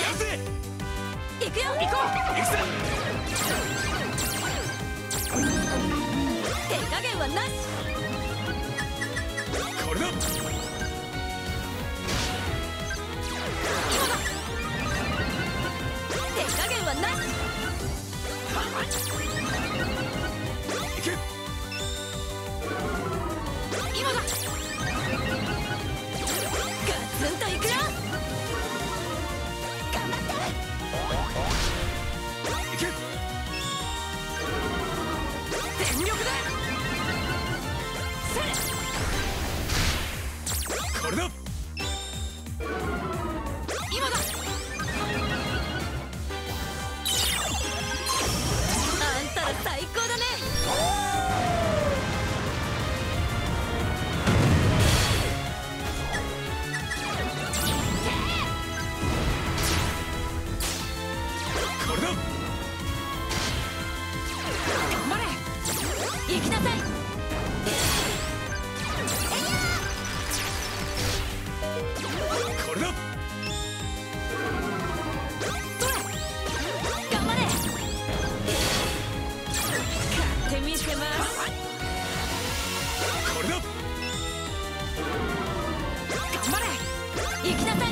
るぜ。 行くよ。 行こう。行くぜ。 手加減はなし。 これだ。 今だ。手加減はなし。 行け。 今だ。ガツンといくよ。頑張って。 行け。 全力で。 これだ。 今だ。あんたら最高だね。 これだ。 頑張れ。行きなさい。 これだ。 頑張れ。勝ってみせます。 これだ。 頑張れ。行きなさい。